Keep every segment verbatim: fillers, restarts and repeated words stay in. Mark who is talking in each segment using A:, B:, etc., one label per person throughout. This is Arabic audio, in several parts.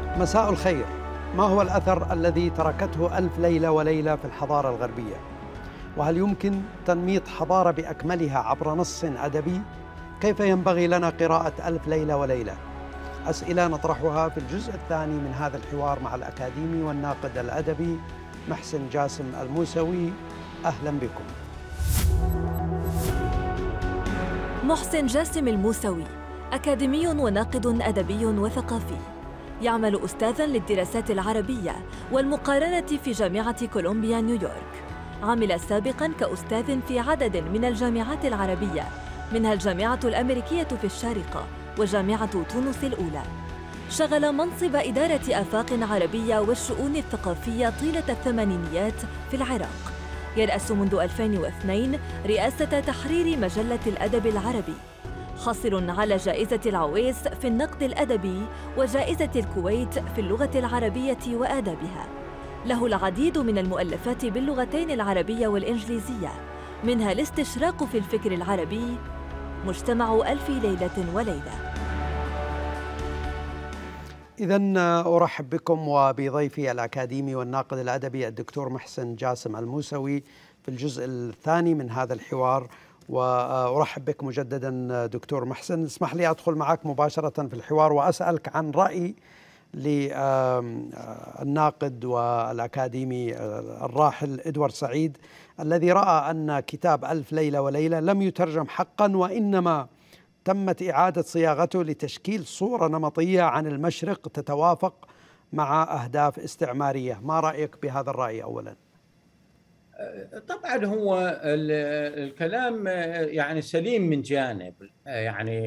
A: مساء الخير. ما هو الأثر الذي تركته ألف ليلة وليلة في الحضارة الغربية؟ وهل يمكن تنميط حضارة بأكملها عبر نص أدبي؟ كيف ينبغي لنا قراءة ألف ليلة وليلة؟ أسئلة نطرحها في الجزء الثاني من هذا الحوار مع الأكاديمي والناقد الأدبي محسن جاسم الموسوي. أهلا بكم.
B: محسن جاسم الموسوي أكاديمي وناقد أدبي وثقافي، يعمل أستاذاً للدراسات العربية والمقارنة في جامعة كولومبيا نيويورك. عمل سابقاً كأستاذ في عدد من الجامعات العربية، منها الجامعة الأمريكية في الشارقة وجامعة تونس الأولى. شغل منصب إدارة آفاق عربية والشؤون الثقافية طيلة الثمانينيات في العراق. يرأس منذ ألفين واثنين رئاسة تحرير مجلة الأدب العربي. حاصل على جائزة العويس في النقد الأدبي وجائزة الكويت في اللغة العربية وآدابها. له العديد من المؤلفات باللغتين العربية والإنجليزية، منها الاستشراق في الفكر العربي، مجتمع ألف ليلة وليلة.
A: إذن أرحب بكم وبضيفي الأكاديمي والناقد الأدبي الدكتور محسن جاسم الموسوي في الجزء الثاني من هذا الحوار. وأرحب بك مجددا دكتور محسن. اسمح لي أدخل معك مباشرة في الحوار وأسألك عن رأي للناقد والأكاديمي الراحل إدوارد سعيد، الذي رأى أن كتاب ألف ليلة وليلة لم يترجم حقا، وإنما تمت إعادة صياغته لتشكيل صورة نمطية عن المشرق تتوافق مع أهداف استعمارية. ما رأيك بهذا الرأي أولا؟
C: طبعا هو الكلام يعني سليم من جانب، يعني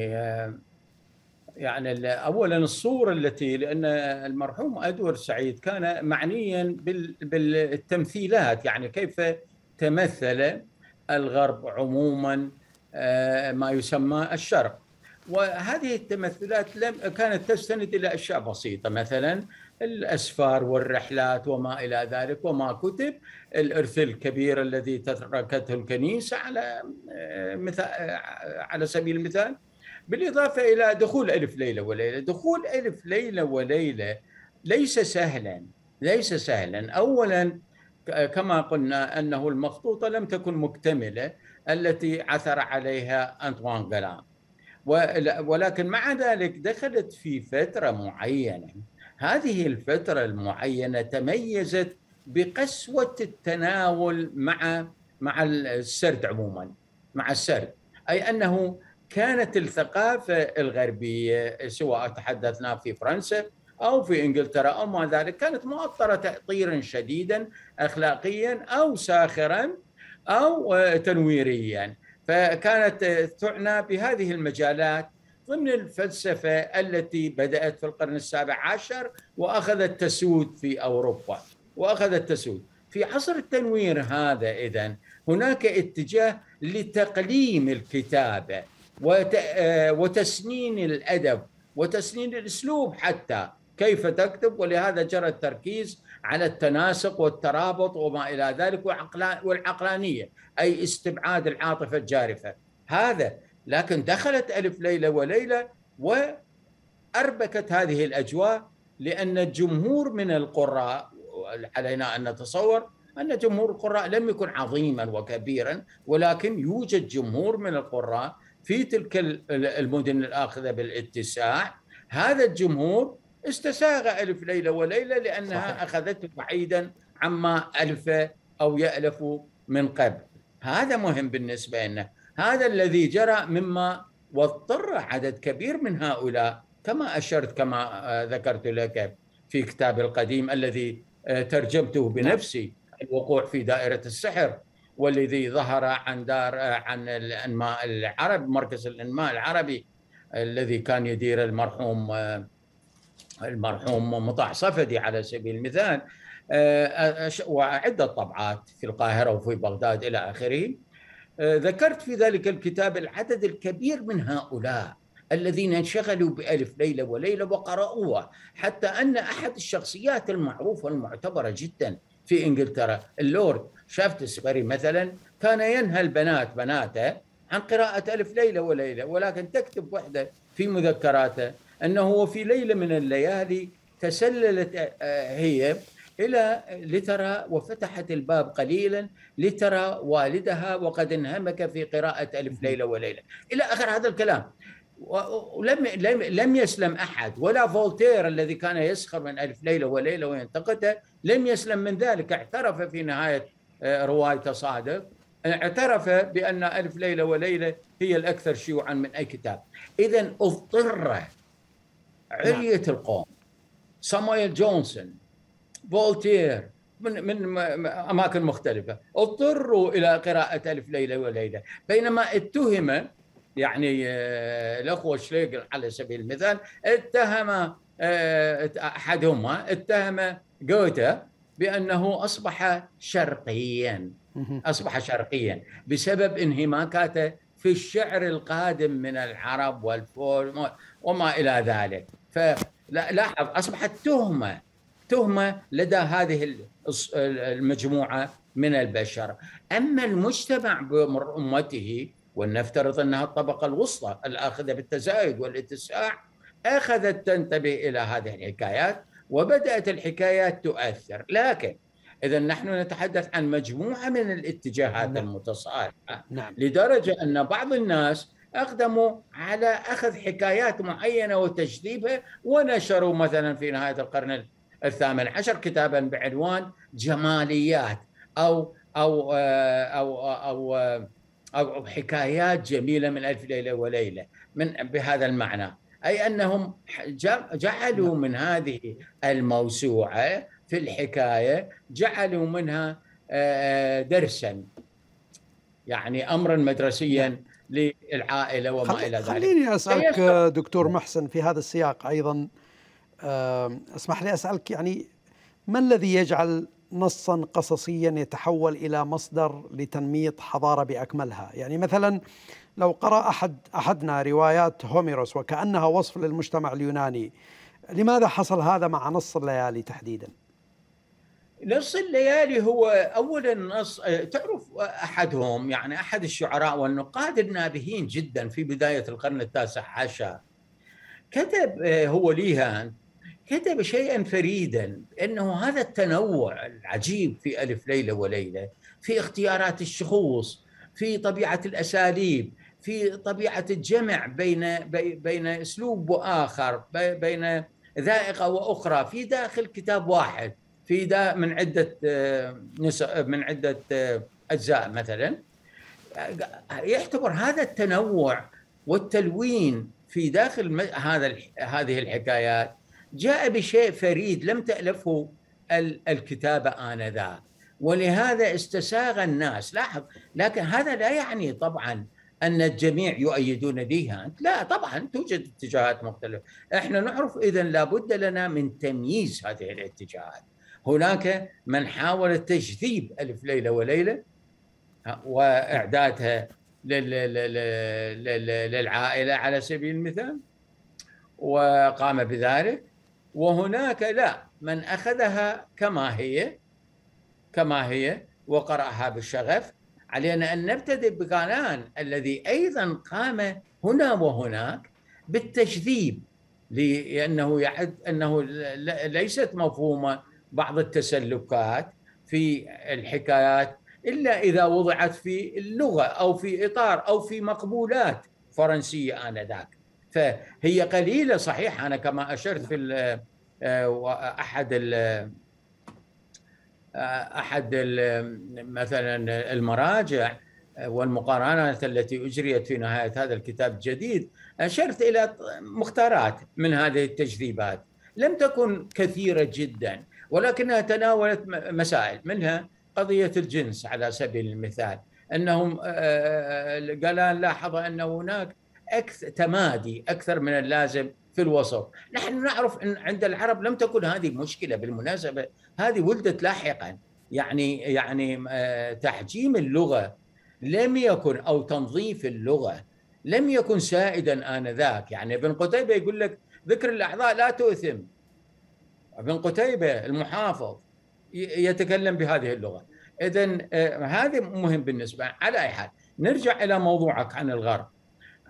C: يعني اولا الصوره التي، لان المرحوم ادوارد سعيد كان معنيا بالتمثيلات، يعني كيف تمثل الغرب عموما ما يسمى الشرق، وهذه التمثلات لم كانت تستند الى اشياء بسيطه، مثلا الاسفار والرحلات وما الى ذلك، وما كتب، الارث الكبير الذي تركته الكنيسه على مثال على سبيل المثال، بالاضافه الى دخول الف ليله وليله. دخول الف ليله وليله ليس سهلا، ليس سهلا. اولا كما قلنا انه المخطوطه لم تكن مكتمله التي عثر عليها أنطوان غالان، ولكن مع ذلك دخلت في فترة معينة. هذه الفترة المعينة تميزت بقسوة التناول مع مع السرد عموما، مع السرد، أي أنه كانت الثقافة الغربية سواء تحدثنا في فرنسا أو في إنجلترا أو ما ذلك كانت مؤطرة تأطيرا شديدا أخلاقيا أو ساخرا أو تنويريا، فكانت تعنى بهذه المجالات ضمن الفلسفة التي بدأت في القرن السابع عشر وأخذت تسود في أوروبا، وأخذت تسود في عصر التنوير هذا. إذن هناك اتجاه لتقليم الكتابة وتسنين الأدب وتسنين الأسلوب، حتى كيف تكتب، ولهذا جرى التركيز على التناسق والترابط وما إلى ذلك، والعقلانية أي استبعاد العاطفة الجارفة. هذا لكن دخلت ألف ليلة وليلة وأربكت هذه الأجواء، لأن الجمهور من القراء، علينا أن نتصور أن جمهور القراء لم يكن عظيما وكبيرا، ولكن يوجد جمهور من القراء في تلك المدن الآخذة بالاتساع. هذا الجمهور استساغ ألف ليلة وليلة لأنها صحيح. أخذته بعيدا عما ألف أو يألف من قبل. هذا مهم بالنسبة لنا. هذا الذي جرى، مما واضطر عدد كبير من هؤلاء، كما أشرت كما ذكرت لك في كتاب القديم الذي ترجمته بنفسي، الوقوع في دائرة السحر، والذي ظهر عن دار عن الأنماء العرب، مركز الأنماء العربي الذي كان يدير المرحوم المرحوم مطاع صفدي على سبيل المثال، وعدة طبعات في القاهرة وفي بغداد إلى آخره. ذكرت في ذلك الكتاب العدد الكبير من هؤلاء الذين انشغلوا بألف ليلة وليلة وقرأوها، حتى أن أحد الشخصيات المعروفة والمعتبرة جدا في إنجلترا، اللورد شافتسبري مثلا، كان ينهى البنات بناته عن قراءة ألف ليلة وليلة، ولكن تكتب وحده في مذكراته أنه في ليلة من الليالي تسللت هي إلى لترى وفتحت الباب قليلا لترى والدها وقد انهمك في قراءة ألف ليلة وليلة إلى آخر هذا الكلام. ولم لم لم يسلم أحد، ولا فولتير الذي كان يسخر من ألف ليلة وليلة وينتقده لم يسلم من ذلك. اعترف في نهاية رواية صادق، اعترف بأن ألف ليلة وليلة هي الأكثر شيوعا من أي كتاب. إذن اضطر علية القوم، صامويل جونسون، فولتير، من من أماكن مختلفة اضطروا إلى قراءة ألف ليلة وليلة، بينما اتهم يعني الأخوة شليغل على سبيل المثال اتهم أحدهما اتهم جوته بأنه أصبح شرقيا أصبح شرقيا بسبب انهماكاته في الشعر القادم من العرب والفول وما إلى ذلك. فلاحظ أصبحت تهمة تهمة لدى هذه المجموعة من البشر. أما المجتمع بأمته، ولنفترض أنها الطبقة الوسطى الآخذة بالتزايد والاتساع، أخذت تنتبه إلى هذه الحكايات وبدأت الحكايات تؤثر. لكن إذا نحن نتحدث عن مجموعة من الاتجاهات نعم. المتصارعة نعم. لدرجة أن بعض الناس أقدموا على أخذ حكايات معينة وتجذيبها، ونشروا مثلا في نهاية القرن الثامن عشر كتابا بعنوان جماليات أو أو أو أو, أو أو حكايات جميلة من ألف ليلة وليلة من بهذا المعنى، أي أنهم جعلوا من هذه الموسوعة في الحكاية جعلوا منها درسا، يعني أمرا مدرسيا للعائلة وما إلى ذلك.
A: خليني أسألك دكتور محسن في هذا السياق أيضا، اسمح لي أسألك، يعني ما الذي يجعل نصا قصصيا يتحول إلى مصدر لتنميط حضارة بأكملها؟ يعني مثلا لو قرأ أحد أحدنا روايات هوميروس وكأنها وصف للمجتمع اليوناني، لماذا حصل هذا مع نص الليالي تحديدا؟
C: نص الليالي هو أولا نص تعرف أحدهم، يعني أحد الشعراء والنقاد النابهين جدا في بداية القرن التاسع عشر كتب، هو ليهان، كتب شيئا فريدا، أنه هذا التنوع العجيب في ألف ليلة وليلة، في اختيارات الشخوص، في طبيعة الأساليب، في طبيعة الجمع بين بين أسلوب وآخر، بين ذائقة وأخرى في داخل كتاب واحد، في دا من عدة من عدة أجزاء مثلا. يعتبر هذا التنوع والتلوين في داخل هذا هذه الحكايات جاء بشيء فريد لم تألفه الكتابة آنذاك، ولهذا استساغ الناس. لاحظ، لكن هذا لا يعني طبعا أن الجميع يؤيدون ليهان، لا طبعا توجد اتجاهات مختلفة. احنا نعرف إذن لابد لنا من تمييز هذه الاتجاهات. هناك من حاول تجذيب ألف ليلة وليلة وإعدادها للعائلة على سبيل المثال وقام بذلك، وهناك لا، من أخذها كما هي كما هي وقرأها بالشغف. علينا أن نبتدئ بكانان الذي أيضا قام هنا وهناك بالتجذيب، لأنه يعد أنه ليست مفهومة بعض التسلكات في الحكايات إلا إذا وضعت في اللغة أو في إطار أو في مقبولات فرنسية آنذاك. فهي قليلة صحيح. أنا كما أشرت في أحد ال أحد ال مثلا المراجع والمقارنات التي أجريت في نهاية هذا الكتاب الجديد، أشرت إلى مختارات من هذه التجذيبات لم تكن كثيرة جدا، ولكنها تناولت مسائل، منها قضية الجنس على سبيل المثال. أنهم قالان لاحظ أن هناك أكثر تمادي أكثر من اللازم في الوسط. نحن نعرف أن عند العرب لم تكن هذه مشكلة، بالمناسبة هذه ولدت لاحقا. يعني يعني تحجيم اللغة لم يكن، أو تنظيف اللغة لم يكن سائدا آنذاك. يعني ابن قتيبة يقول لك ذكر الأعضاء لا تؤثم، ابن قتيبة المحافظ يتكلم بهذه اللغة. إذن هذا مهم بالنسبة. على أي حال نرجع إلى موضوعك عن الغرب.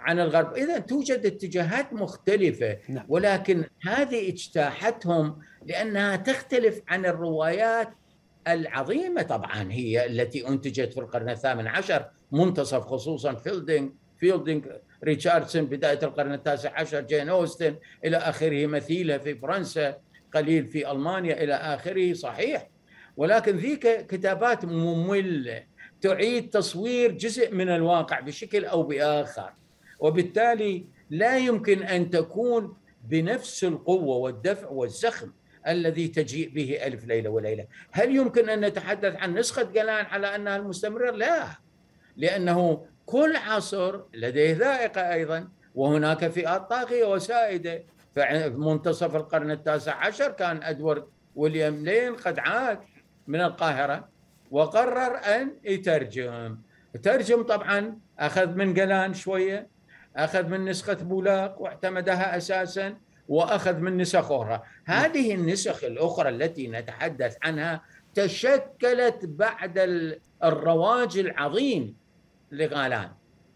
C: عن الغرب. إذا توجد اتجاهات مختلفة،
A: نعم.
C: ولكن هذه اجتاحتهم لأنها تختلف عن الروايات العظيمة طبعا هي التي أنتجت في القرن الثامن عشر منتصف، خصوصا فيلدينغ فيلدينغ ريتشاردسون بداية القرن التاسع عشر، جين أوستن إلى آخره، مثيلة في فرنسا، قليل في ألمانيا إلى آخره. صحيح، ولكن ذيك كتابات مملة تعيد تصوير جزء من الواقع بشكل أو بآخر، وبالتالي لا يمكن أن تكون بنفس القوة والدفع والزخم الذي تجيء به ألف ليلة وليلة. هل يمكن أن نتحدث عن نسخة جلان على أنها المستمرة؟ لا، لأنه كل عصر لديه ذائقة أيضا، وهناك فئات طاغية وسائدة. في منتصف القرن التاسع عشر كان أدوارد ويليام لين قد عاد من القاهرة وقرر أن يترجم. ترجم طبعا، أخذ من جلان شوية، أخذ من نسخة بولاق واعتمدها أساسا، وأخذ من نسخ أخرى. هذه النسخ الأخرى التي نتحدث عنها تشكلت بعد الرواج العظيم لغالان،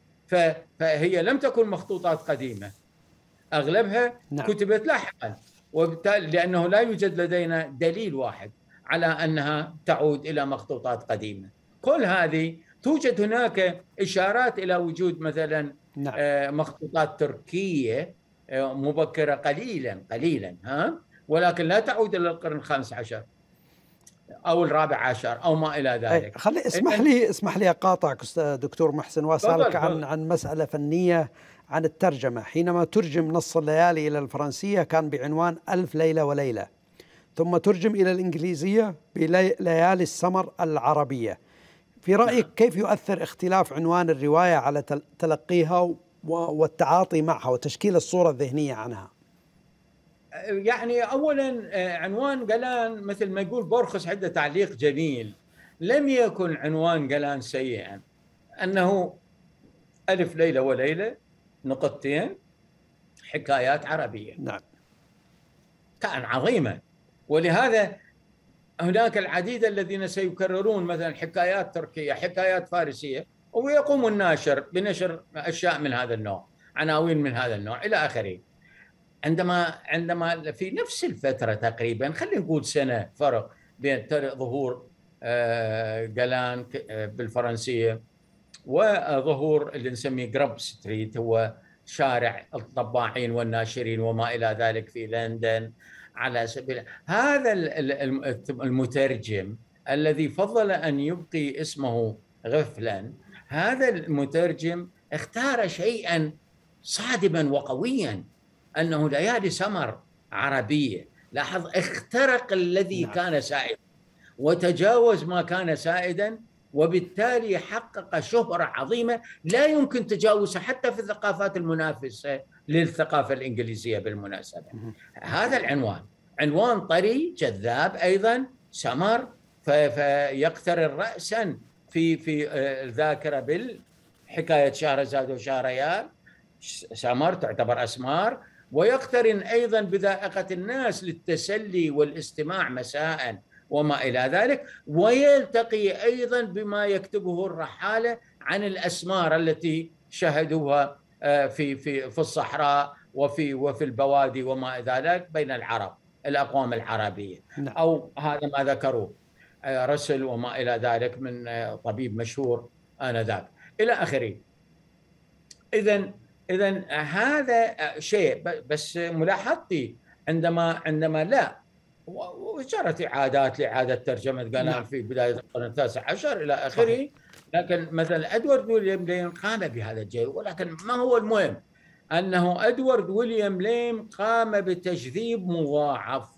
C: فهي لم تكن مخطوطات قديمة، أغلبها نعم. كتبت لاحقا، وبالتالي لأنه لا يوجد لدينا دليل واحد على أنها تعود إلى مخطوطات قديمة. كل هذه توجد هناك إشارات إلى وجود مثلا نعم. مخطوطات تركية مبكرة قليلا قليلا ها، ولكن لا تعود إلى القرن الخامس عشر أو الرابع عشر أو ما إلى ذلك.
A: خلي اسمح لي اسمح لي أقاطعك أستاذ دكتور محسن وأسألك عن عن مسألة فنية، عن الترجمة. حينما ترجم نص الليالي إلى الفرنسية كان بعنوان ألف ليلة وليلة، ثم ترجم إلى الإنجليزية بليالي السمر العربية. في رأيك كيف يؤثر اختلاف عنوان الرواية على تلقيها والتعاطي معها وتشكيل الصورة الذهنية عنها؟
C: يعني أولا عنوان جلان مثل ما يقول بورخس عنده تعليق جميل، لم يكن عنوان جلان سيئا، أنه ألف ليلة وليلة نقطتين حكايات عربية.
A: نعم،
C: كان عظيما، ولهذا هناك العديد الذين سيكررون مثلا حكايات تركية، حكايات فارسية، ويقوم الناشر بنشر أشياء من هذا النوع، عناوين من هذا النوع إلى آخره. عندما عندما في نفس الفترة تقريبا، خلينا نقول سنة فرق بين ظهور جلان بالفرنسية وظهور اللي نسميه جراب ستريت، هو شارع الطباعين والناشرين وما إلى ذلك في لندن، على سبيل هذا المترجم الذي فضل أن يبقي اسمه غفلا، هذا المترجم اختار شيئا صادما وقويا، أنه ليالي سمر عربية. لاحظ، اخترق الذي نعم. كان سائدا وتجاوز ما كان سائدا، وبالتالي حقق شهرة عظيمة لا يمكن تجاوزها حتى في الثقافات المنافسة للثقافة الإنجليزية بالمناسبة. هذا العنوان عنوان طري جذاب أيضا، سمر، فيقترن رأسا في في الذاكرة بالحكاية شهرزاد وشهريار. سمر تعتبر أسمار، ويقترن أيضا بذائقة الناس للتسلي والاستماع مساء وما إلى ذلك، ويلتقي أيضا بما يكتبه الرحالة عن الأسمار التي شهدوها في في في الصحراء وفي وفي البوادي وما إلى ذلك بين العرب، الأقوام العربية، أو هذا ما ذكروه رسل وما إلى ذلك من طبيب مشهور آنذاك إلى آخره. إذن إذن هذا شيء، بس ملاحظتي عندما عندما لا وجرت إعادات لإعادة ترجمة جلان في بداية القرن التاسع عشر إلى آخره، لكن مثلا أدوارد ويليام لين قام بهذا الجيل. ولكن ما هو المهم؟ أنه أدوارد ويليام لين قام بتجذيب مضاعف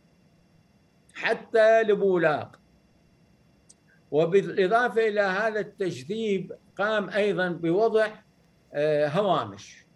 C: حتى لبولاق، وبالإضافة إلى هذا التجذيب قام أيضا بوضع هوامش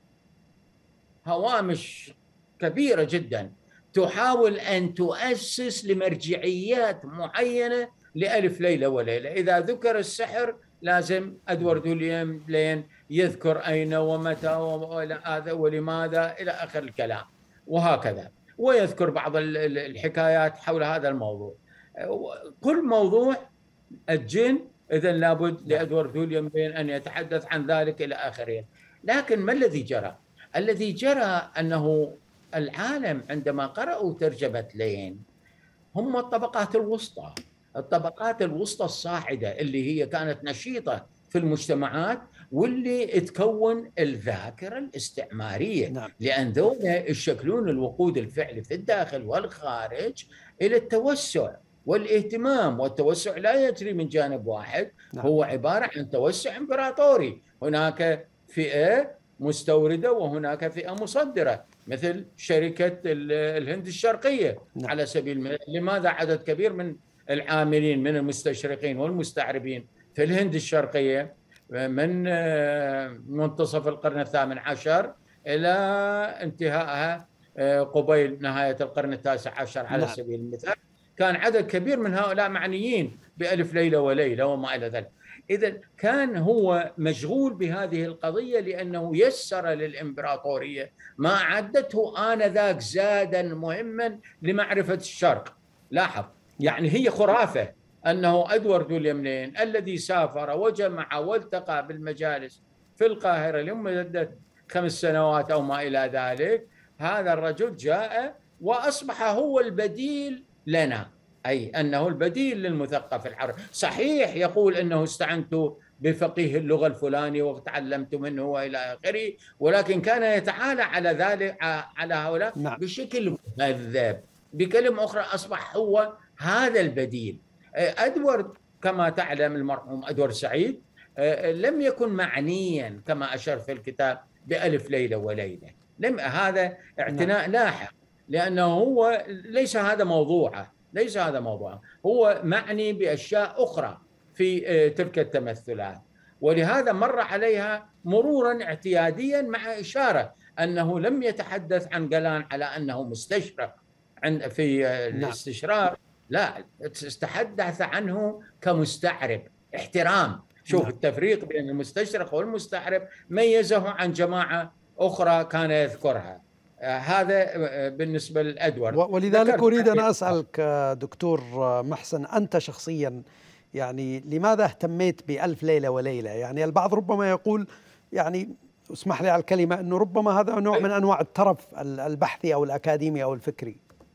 C: هوامش كبيرة جدا تحاول أن تؤسس لمرجعيات معينة لألف ليلة وليلة. إذا ذكر السحر لازم أدوارد ويليام لين يذكر أين ومتى ولماذا إلى آخر الكلام، وهكذا، ويذكر بعض الحكايات حول هذا الموضوع. كل موضوع الجن إذن لابد لأدوارد ويليام لين أن يتحدث عن ذلك إلى آخره. لكن ما الذي جرى؟ الذي جرى أنه العالم عندما قرأوا ترجمة لين هم الطبقات الوسطى، الطبقات الوسطى الصاعدة اللي هي كانت نشيطة في المجتمعات واللي تكون الذاكرة الاستعمارية. نعم. لأن ذولا يشكلون الوقود الفعلي في الداخل والخارج إلى التوسع والاهتمام، والتوسع لا يجري من جانب واحد. نعم. هو عبارة عن توسع إمبراطوري، هناك فئة مستوردة وهناك فئة مصدرة مثل شركة الهند الشرقية. نعم. على سبيل المثال، لماذا عدد كبير من العاملين من المستشرقين والمستعربين في الهند الشرقية من منتصف القرن الثامن عشر إلى انتهائها قبيل نهاية القرن التاسع عشر على نعم. سبيل المثال، كان عدد كبير من هؤلاء معنيين بألف ليلة وليلة وما إلى ذلك. إذا كان هو مشغول بهذه القضية لأنه يسر للإمبراطورية ما أعدته آنذاك زادا مهما لمعرفة الشرق. لاحظ، يعني هي خرافة أنه أدوارد ويليام لين الذي سافر وجمع والتقى بالمجالس في القاهرة لمدة خمس سنوات أو ما إلى ذلك، هذا الرجل جاء وأصبح هو البديل لنا، أي أنه البديل للمثقف العربي. صحيح يقول أنه استعنت بفقيه اللغة الفلاني وتعلمت منه وإلى آخره، ولكن كان يتعالى على ذلك على هؤلاء نعم. بشكل مهذب. بكلمة أخرى أصبح هو هذا البديل. أدوارد كما تعلم المرحوم أدوارد سعيد لم يكن معنيا كما أشار في الكتاب بألف ليلة وليلة، لم هذا اعتناء نعم. لاحق، لأنه هو ليس هذا موضوعه، ليس هذا موضوعه، هو معني بأشياء أخرى في تلك التمثلات، ولهذا مر عليها مرورا اعتياديا مع إشارة أنه لم يتحدث عن جلان على أنه مستشرق في الاستشراق، لا، تحدث عنه كمستعرب احترام. شوف نعم. التفريق بين المستشرق والمستعرب ميزه عن جماعة أخرى كان يذكرها. هذا بالنسبة لأدوارد.
A: ولذلك أريد أن أسألك دكتور محسن، أنت شخصيا يعني لماذا اهتميت بألف ليلة وليلة؟ يعني البعض ربما يقول، يعني اسمح لي على الكلمة، أنه ربما هذا نوع من أنواع الترف البحثي أو الأكاديمي أو الفكري.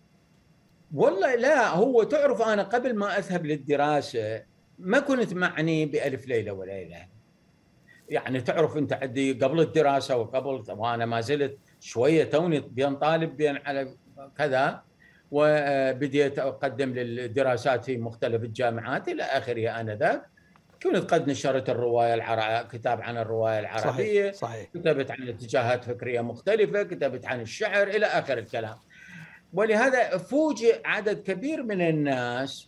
C: والله لا، هو تعرف أنا قبل ما أذهب للدراسة ما كنت معني بألف ليلة وليلة. يعني تعرف أنت عندي قبل الدراسة وقبل، وأنا ما زلت شوية توني بين طالب بين على كذا، وبديت أقدم للدراسات في مختلف الجامعات إلى آخره. آنذاك كنت قد نشرت الرواية العربية، كتاب عن الرواية العربية، صحيح. صحيح. كتبت عن اتجاهات فكرية مختلفة، كتبت عن الشعر إلى آخر الكلام. ولهذا فوجئ عدد كبير من الناس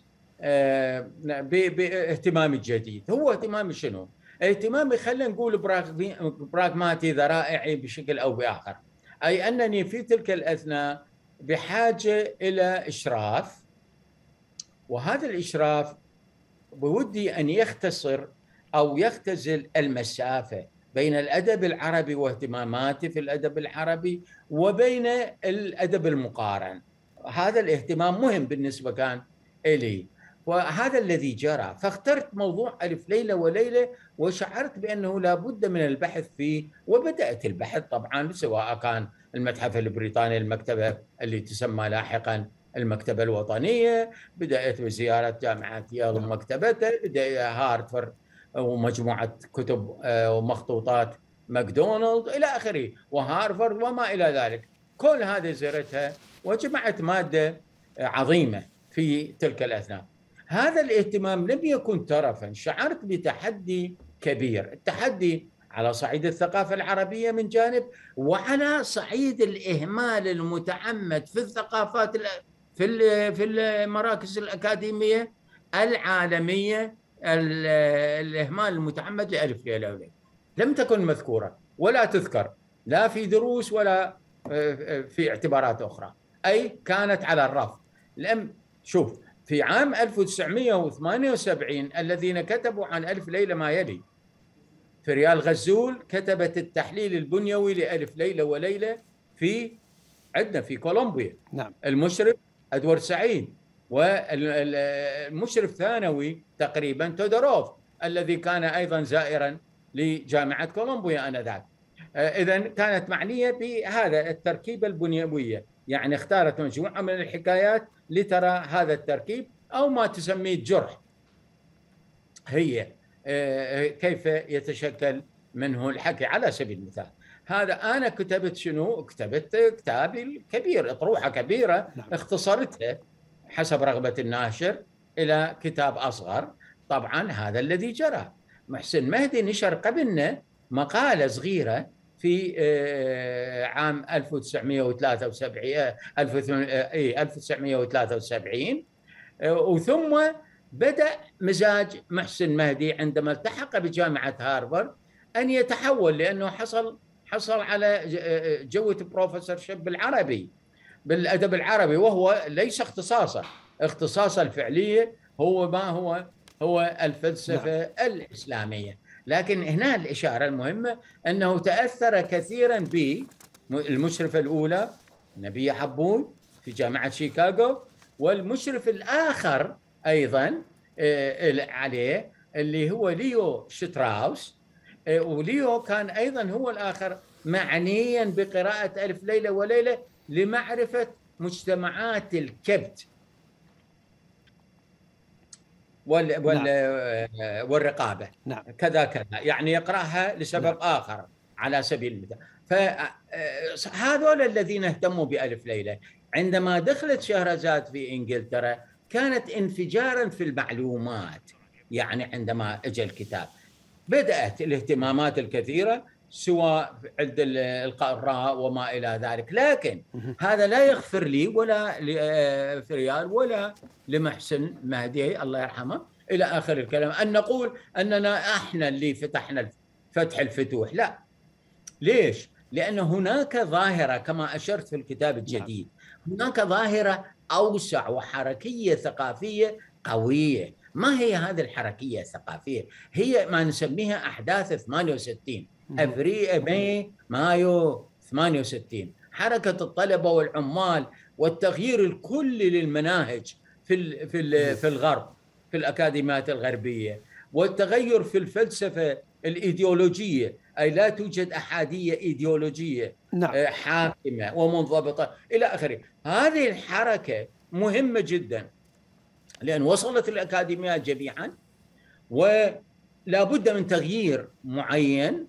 C: باهتمامي الجديد. هو اهتمامي شنو؟ اهتمامي خلينا نقول براغماتي ذرائعي بشكل أو بآخر، أي أنني في تلك الأثناء بحاجة إلى إشراف، وهذا الإشراف بودي أن يختصر أو يختزل المسافة بين الأدب العربي واهتماماتي في الأدب العربي وبين الأدب المقارن. هذا الاهتمام مهم بالنسبة كان إلي، وهذا الذي جرى. فاخترت موضوع ألف ليلة وليلة، وشعرت بأنه لا بد من البحث فيه، وبدأت البحث طبعا، سواء كان المتحف البريطاني، المكتبة اللي تسمى لاحقا المكتبة الوطنية، بدأت بزيارة جامعة ييل ومكتبته، بدأت هارتفورد ومجموعة كتب ومخطوطات ماكدونالد إلى آخره، وهارفارد وما إلى ذلك. كل هذه زرتها وجمعت مادة عظيمة في تلك الأثناء. هذا الاهتمام لم يكن ترفا، شعرت بتحدي كبير، التحدي على صعيد الثقافة العربية من جانب، وعلى صعيد الإهمال المتعمد في الثقافات في في المراكز الأكاديمية العالمية، الإهمال المتعمد لألف ليلة وليلة لم تكن مذكورة ولا تذكر لا في دروس ولا في اعتبارات أخرى، أي كانت على الرف. لم شوف في عام ألف وتسعمئة وثمانية وسبعين الذين كتبوا عن ألف ليلة ما يلي: فريال غزول كتبت التحليل البنيوي لألف ليلة وليلة في عندنا في كولومبيا، نعم. المشرف أدوارد سعيد، والمشرف ثانوي تقريبا تودوروف الذي كان أيضا زائرا لجامعة كولومبيا آنذاك. إذا كانت معنية بهذا التركيبة البنيوية، يعني اختارت مجموعة من الحكايات لترى هذا التركيب أو ما تسميه جرح، هي كيف يتشكل منه الحكي. على سبيل المثال هذا أنا كتبت شنو؟ كتبت كتابي كبير، أطروحة كبيرة اختصرتها حسب رغبة الناشر إلى كتاب أصغر. طبعا هذا الذي جرى. محسن مهدي نشر قبلنا مقالة صغيرة في عام ألف وتسعمئة وثلاثة وسبعين، وثم بدأ مزاج محسن مهدي عندما التحق بجامعة هارفارد أن يتحول، لأنه حصل حصل على جوة بروفيسور شيب بالعربي بالأدب العربي، وهو ليس اختصاصه، اختصاصه الفعلية هو ما هو هو الفلسفة نعم. الإسلامية. لكن هنا الإشارة المهمة أنه تأثر كثيرا بالمشرفة الأولى نبيه حبون في جامعة شيكاغو، والمشرف الآخر أيضا عليه اللي هو ليو شتراوس، وليو كان أيضا هو الآخر معنيا بقراءة ألف ليلة وليلة لمعرفة مجتمعات الكبت وال وال نعم. والرقابة نعم. كذا كذا، يعني يقرأها لسبب نعم. آخر على سبيل المثال. فهذول الذين اهتموا بألف ليلة عندما دخلت شهرزاد في إنجلترا كانت انفجارا في المعلومات. يعني عندما اجى الكتاب بدأت الاهتمامات الكثيرة سواء عند القراء وما إلى ذلك، لكن هذا لا يغفر لي ولا لفريال ولا لمحسن مهدي الله يرحمه إلى آخر الكلام أن نقول أننا إحنا اللي فتحنا فتح الفتوح. لا، ليش؟ لأن هناك ظاهرة كما أشرت في الكتاب الجديد، هناك ظاهرة أوسع وحركية ثقافية قوية. ما هي هذه الحركية الثقافية؟ هي ما نسميها أحداث ثمانية وستين، أفريقيا ماي مايو ثمانية وستين، حركة الطلبة والعمال والتغيير الكلي للمناهج في في في الغرب في الأكاديميات الغربية، والتغير في الفلسفة الإيديولوجية، أي لا توجد أحادية إيديولوجية نعم. حاكمة ومنضبطة إلى آخره. هذه الحركة مهمة جدا لأن وصلت الأكاديميات جميعا، ولا بد من تغيير معين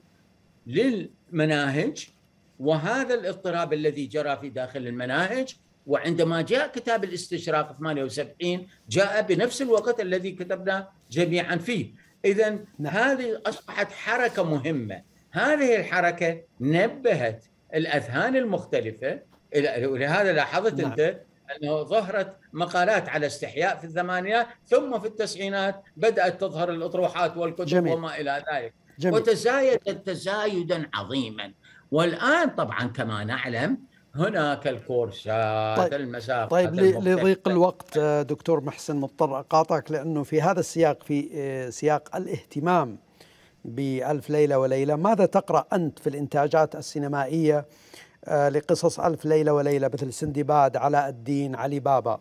C: للمناهج، وهذا الاضطراب الذي جرى في داخل المناهج. وعندما جاء كتاب الاستشراق ثمانية وسبعين جاء بنفس الوقت الذي كتبنا جميعا فيه. إذن هذه أصبحت حركة مهمة. هذه الحركة نبهت الأذهان المختلفة، ولهذا لاحظت نعم. أنت أنه ظهرت مقالات على استحياء في الثمانينات، ثم في التسعينات بدأت تظهر الأطروحات والكتب جميل. وما إلى ذلك جميل. وتزايدت تزايدا عظيما. والآن طبعا كما نعلم هناك الكورسات طيب. المسافات.
A: طيب لضيق الوقت دكتور محسن مضطر أقاطعك، لأنه في هذا السياق، في سياق الاهتمام بألف ليلة وليلة، ماذا تقرأ أنت في الإنتاجات السينمائية لقصص ألف ليلة وليلة مثل سندباد، علاء الدين، علي بابا؟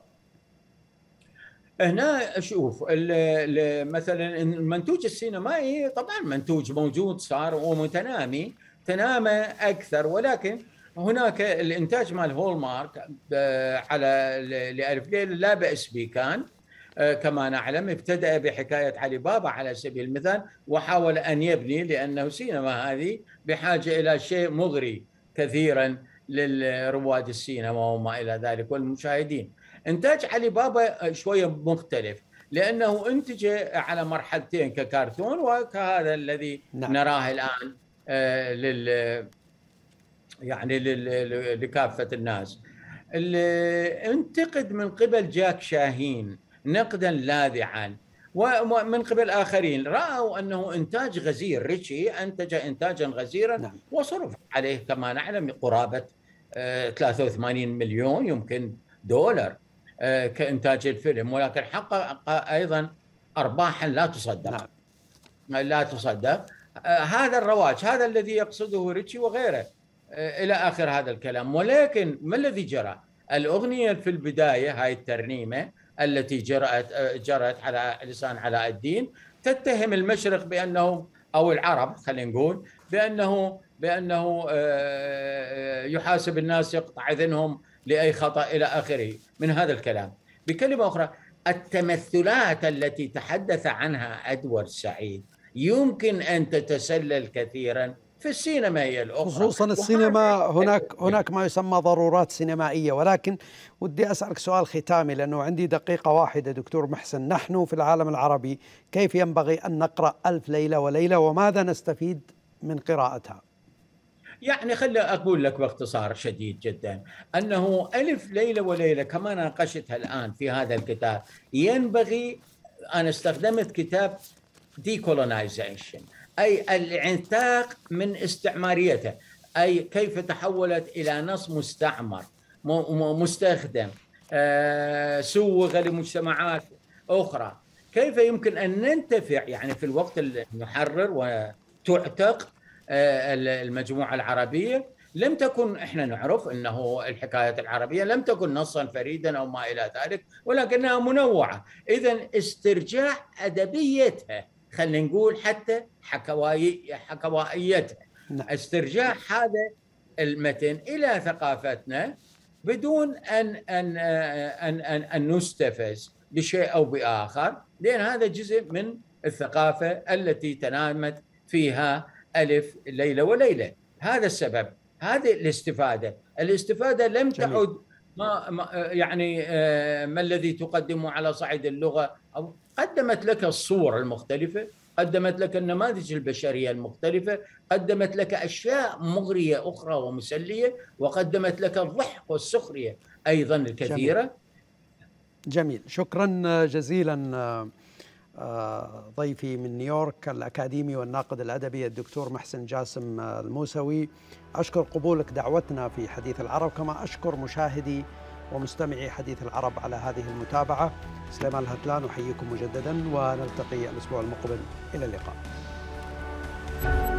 C: هنا أشوف مثلا المنتوج السينمائي طبعا منتوج موجود صار ومتنامي تنامى أكثر، ولكن هناك الإنتاج مال هولمارك على لألف ليلة لا بأس به كان كما نعلم. ابتدأ بحكاية علي بابا على سبيل المثال وحاول أن يبني، لأنه السينما هذه بحاجة إلى شيء مغري كثيرا للرواد السينما وما إلى ذلك والمشاهدين. إنتاج علي بابا شوية مختلف، لأنه انتج على مرحلتين ككرتون وكهذا الذي نعم. نراه الآن آه لل يعني لل لكافة الناس. انتقد من قبل جاك شاهين نقدا لاذعا، ومن قبل آخرين رأوا أنه إنتاج غزير. ريتشي أنتج إنتاجا غزيرا نعم. وصرف عليه كما نعلم قرابة ثلاثة وثمانين مليون يمكن دولار كإنتاج الفيلم، ولكن حقق أيضا أرباحا لا تصدق نعم. لا تصدق. هذا الرواج هذا الذي يقصده ريتشي وغيره إلى آخر هذا الكلام. ولكن ما الذي جرى؟ الأغنية في البداية هاي الترنيمة التي جرت جرت على لسان علاء الدين تتهم المشرق بأنه أو العرب خلينا نقول بأنه بأنه يحاسب الناس، يقطع إذنهم لأي خطأ إلى آخره من هذا الكلام. بكلمة أخرى، التمثلات التي تحدث عنها أدوارد سعيد يمكن أن تتسلل كثيرا في السينما هي الأخرى،
A: خصوصا السينما. هناك هناك ما يسمى ضرورات سينمائية. ولكن ودي أسألك سؤال ختامي لأنه عندي دقيقة واحدة دكتور محسن. نحن في العالم العربي كيف ينبغي أن نقرأ ألف ليلة وليلة وماذا نستفيد من قراءتها؟
C: يعني خلي أقول لك باختصار شديد جدا أنه ألف ليلة وليلة كما ناقشتها الآن في هذا الكتاب، ينبغي، أنا استخدمت كتاب decolonization، أي الانعتاق من استعماريته، أي كيف تحولت إلى نص مستعمر مستخدم سوغ لمجتمعات أخرى. كيف يمكن أن ننتفع يعني في الوقت اللي نحرر وتعتق المجموعة العربية؟ لم تكن، احنا نعرف انه الحكايات العربية لم تكن نصا فريدا او ما الى ذلك، ولكنها منوعة. اذا استرجاع ادبيتها، خلينا نقول حتى حكوائي حكوائيتها، استرجاع هذا المتن الى ثقافتنا بدون ان ان ان ان, أن نستفز بشيء او باخر، لان هذا جزء من الثقافة التي تنامت فيها ألف ليلة وليلة. هذا السبب، هذه الاستفادة. الاستفادة لم جميل. تعد ما, ما يعني ما الذي تقدمه على صعيد اللغة، أو قدمت لك الصور المختلفة، قدمت لك النماذج البشرية المختلفة، قدمت لك أشياء مغرية أخرى ومسلية، وقدمت لك الضحك والسخرية أيضا الكثيرة.
A: جميل, جميل. شكرا جزيلا ضيفي من نيويورك الأكاديمي والناقد الأدبي الدكتور محسن جاسم الموسوي. أشكر قبولك دعوتنا في حديث العرب، كما أشكر مشاهدي ومستمعي حديث العرب على هذه المتابعة. سليمان الهتلان أحييكم مجددا، ونلتقي الأسبوع المقبل. إلى اللقاء.